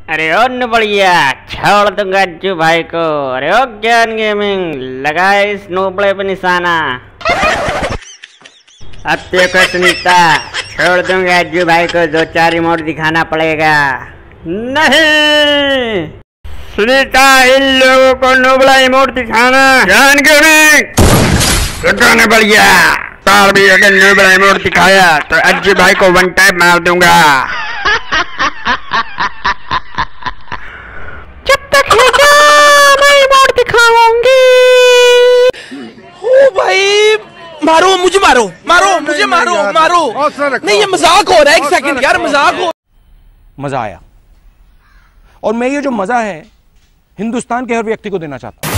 अरे ओ बढ़िया, छोड़ दूंगा अज्जू भाई को। अरे ओ ज्ञान गेमिंग, लगा इस नोबड़े पे निशाना। अब देखो सुनीता, छोड़ दूंगा अज्जू भाई को, 2-4 रिमोट दिखाना पड़ेगा। नहीं सुनीता, इन लोगों को नोबड़ा रिमोट दिखाना। ज्ञान गेमिंग बढ़िया, तार भी अगर नोबड़ा रिमोट दिखाया तो अज्जू भाई को 1 टैप मार दूंगा। जब तक है क्या मैं रिमोट दिखाऊंगी। ओ भाई, मारो मुझे, मारो मारो मुझे, मारो मारो। नहीं ये मजाक हो रहा है, 1 सेकंड यार, मजाक हो। मजा आया, और मैं ये जो मजा है हिंदुस्तान के हर व्यक्ति को देना चाहता हूं।